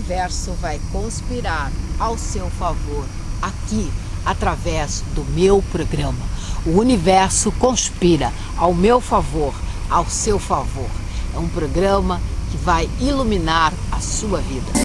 universo vai conspirar ao seu favor aqui, através do meu programa. O universo conspira ao meu favor, ao seu favor. É um programa que vai iluminar a sua vida.